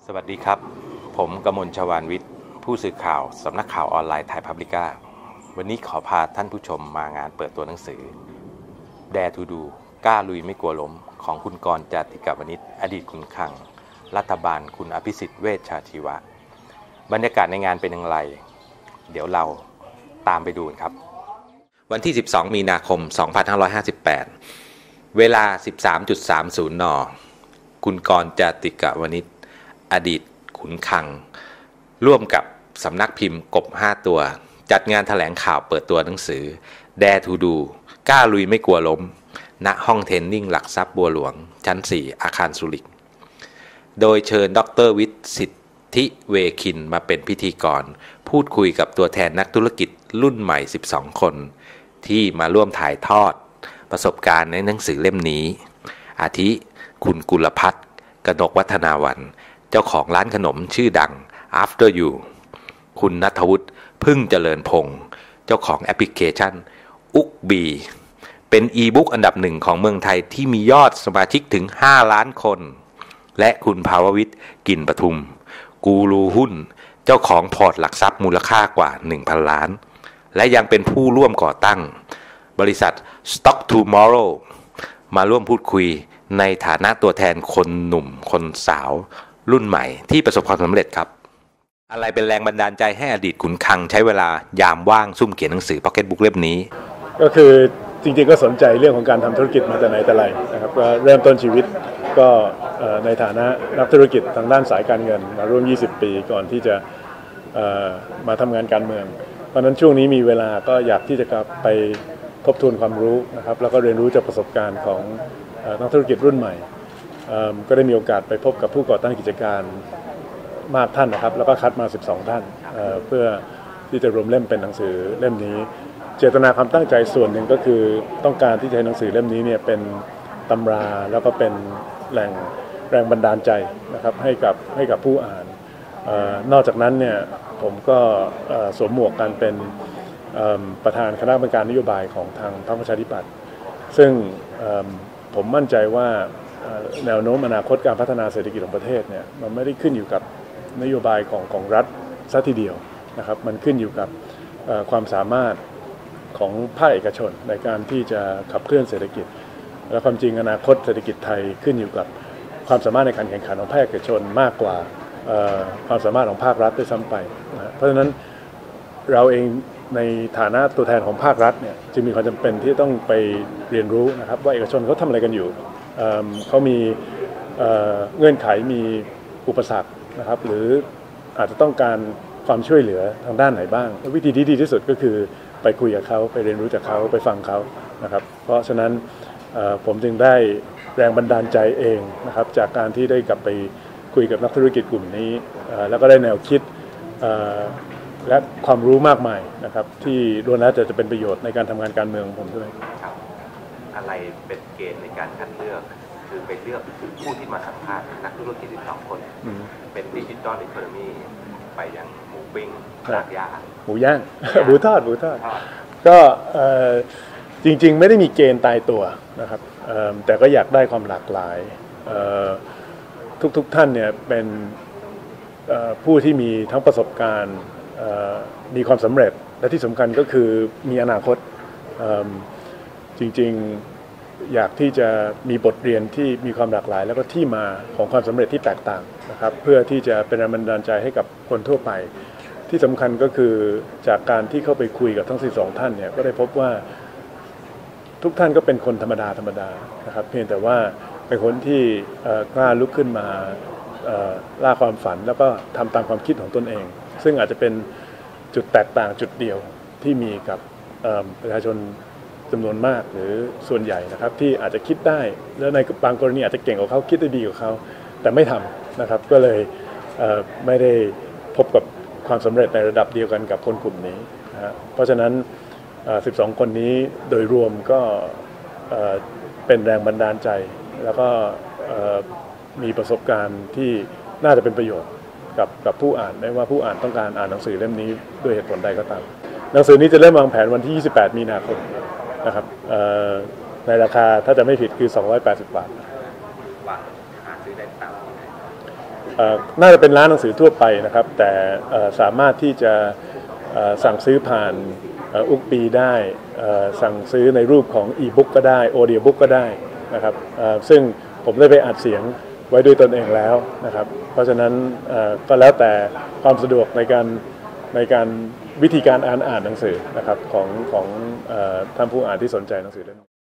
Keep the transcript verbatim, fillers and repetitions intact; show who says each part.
Speaker 1: สวัสดีครับผมกมล ชวาญวิทย์ผู้สื่อข่าวสำนักข่าวออนไลน์ไทยพับลิก้าวันนี้ขอพาท่านผู้ชมมางานเปิดตัวหนังสือ Dare to Do กล้าลุยไม่กลัวล้มของคุณกรณ์ จาติกาวณิชอดีตขุนคลังรัฐบาลคุณอภิสิทธิ์เวชชาชีวะบรรยากาศในงานเป็นอย่างไรเดี๋ยวเราตามไปดูกันครับวันที่สิบสองมีนาคมสองพันห้าร้อยห้าสิบแปดเวลา สิบสามนาฬิกาสามสิบ นคุณกรณ์ จาติกาวณิชอดีตขุนคลังร่วมกับสำนักพิมพ์กบห้าตัวจัดงานแถลงข่าวเปิดตัวหนังสือ Dare to Do กล้าลุยไม่กลัวล้มณห้องเทรนนิ่งหลักทรัพย์บัวหลวงชั้นสี่อาคารสุริกโดยเชิญดร.วิทย์สิทธิเวคินมาเป็นพิธีกรพูดคุยกับตัวแทนนักธุรกิจรุ่นใหม่สิบสองคนที่มาร่วมถ่ายทอดประสบการณ์ในหนังสือเล่มนี้อาทิคุณกุลพัฒน์กนกวัฒนาวันเจ้าของร้านขนมชื่อดัง After You คุณณัฐวุฒิพึ่งเจริญพงศ์เจ้าของแอปพลิเคชันอุกบีเป็นอีบุ๊กอันดับหนึ่งของเมืองไทยที่มียอดสมาชิกถึงห้าล้านคนและคุณภาววิทย์กลิ่นปทุมกูรูหุ้นเจ้าของพอร์ตหลักทรัพย์มูลค่ากว่า หนึ่งพัน ล้านและยังเป็นผู้ร่วมก่อตั้งบริษัท Stock Tomorrow มาร่วมพูดคุยในฐานะตัวแทนคนหนุ่มคนสาวรุ่นใหม่ที่ประสบความสำเร็จครับอะไรเป็นแรงบันดาลใจให้อดีตขุนคลังใช้เวลายามว่างซุ่มเขียนหนังสือพ็อกเก็ตบุ๊กเล่มนี้
Speaker 2: ก็คือจริงๆก็สนใจเรื่องของการทำธุรกิจมาแต่ไหนแต่ไรนะครับก็เริ่มต้นชีวิตก็ในฐานะนักธุรกิจทางด้านสายการเงินมาร่วมยี่สิบปีก่อนที่จะมาทำงานการเมืองเพราะฉะนั้นช่วงนี้มีเวลาก็อยากที่จะกลับไปทบทวนความรู้นะครับแล้วก็เรียนรู้จากประสบการณ์ของนักธุรกิจรุ่นใหม่ก็ได้มีโอกาสไปพบกับผู้ก่อตั้งกิจการมากท่านนะครับแล้วก็คัดมาสิบสองท่านเพื่อที่จะรวมเล่มเป็นหนังสือเล่มนี้เจตนาความตั้งใจส่วนหนึ่งก็คือต้องการที่จะให้หนังสือเล่มนี้เนี่ยเป็นตำราแล้วก็เป็นแหล่งแรงบันดาลใจนะครับให้กับให้กับผู้อ่านนอกจากนั้นเนี่ยผมก็สวมหมวกการเป็นประธานคณะกรรมการนโยบายของทางพรรคประชาธิปัตย์ซึ่งผมมั่นใจว่าแนวโน้มอนาคตการพัฒนาเศรษฐกิจของประเทศเนี่ยมันไม่ได้ขึ้นอยู่กับนโยบายของของรัฐซะทีเดียวนะครับมันขึ้นอยู่กับความสามารถของภาคเอกชนในการที่จะขับเคลื่อนเศรษฐกิจและความจริงอนาคตเศรษฐกิจไทยขึ้นอยู่กับความสามารถในการแข่งขันของภาคเอกชนมากกว่าความสามารถของภาครัฐด้วยซ้ำไปนะเพราะฉะนั้นเราเองในฐานะตัวแทนของภาครัฐเนี่ยจึงมีความจำเป็นที่ต้องไปเรียนรู้นะครับว่าเอกชนเขาทำอะไรกันอยู่เขามีเงื่อนไขมีอุปสรรคนะครับหรืออาจจะต้องการความช่วยเหลือทางด้านไหนบ้างวิธีที่ดีที่สุดก็คือไปคุยกับเขาไปเรียนรู้จากเขาไปฟังเขานะครับเพราะฉะนั้นผมจึงได้แรงบันดาลใจเองนะครับจากการที่ได้กลับไปคุยกับนักธุรกิจกลุ่มนี้แล้วก็ได้แนวคิดและความรู้มากมายนะครับที่ล้วนแล้วจะจะเป็นประโยชน์ในการทำงานการเมืองของผมด้วย
Speaker 1: อะไรเป็นเกณฑ์ในการคัดเลือกคือไปเลือกผู้ที่มาสัมภาษณ์นักธุรกิจสิบสองคนเป็นดิจิตอลอีโคโนมีไปอย่างหมูปิ้งรากหญ้า
Speaker 2: หมูย่างหมูทอดหมูทอดก็จริงๆไม่ได้มีเกณฑ์ตายตัวนะครับแต่ก็อยากได้ความหลากหลายทุกๆท่านเนี่ยเป็นผู้ที่มีทั้งประสบการณ์มีความสำเร็จและที่สำคัญก็คือมีอนาคตจริงๆอยากที่จะมีบทเรียนที่มีความหลากหลายแล้วก็ที่มาของความสำเร็จที่แตกต่างนะครับเพื่อที่จะเป็นแรงบันดาลใจให้กับคนทั่วไปที่สำคัญก็คือจากการที่เข้าไปคุยกับทั้งสิบสองท่านเนี่ยก็ได้พบว่าทุกท่านก็เป็นคนธรรมดาธรรมดานะครับเพียงแต่ว่าเป็นคนที่กล้าลุกขึ้นมาล่าความฝันแล้วก็ทำตามความคิดของตนเองซึ่งอาจจะเป็นจุดแตกต่างจุดเดียวที่มีกับประชาชนจำนวนมากหรือส่วนใหญ่นะครับที่อาจจะคิดได้แล้วในบางกรณีอาจจะเก่งกว่าเขาคิดได้ดีกว่าเขาแต่ไม่ทำนะครับก็เลยไม่ได้พบกับความสำเร็จในระดับเดียวกันกับคนกลุ่มนี้นะเพราะฉะนั้นสิบสองคนนี้โดยรวมก็เป็นแรงบันดาลใจแล้วก็มีประสบการณ์ที่น่าจะเป็นประโยชน์กับกับผู้อ่านไม่ว่าผู้อ่านต้องการอ่านหนังสือเล่มนี้ด้วยเหตุผลใดก็ตามหนังสือนี้จะเริ่มวางแผนวันที่ยี่สิบแปดมีนาคมนะครับในราคาถ้าจะไม่ผิดคือสองร้อยแปดสิบบาทวางหาซื้อได้ตามน่าจะเป็นร้านหนังสือทั่วไปนะครับแต่สามารถที่จะสั่งซื้อผ่านอุกปีได้สั่งซื้อในรูปของอีบุ๊กก็ได้ออเดียบุ๊กก็ได้นะครับซึ่งผมได้ไปอัดเสียงไว้ด้วยตนเองแล้วนะครับเพราะฉะนั้นก็แล้วแต่ความสะดวกในการในการวิธีการอ่านอ่านหนังสือนะครับของของท่านผู้อ่านที่สนใจหนังสือเล่ม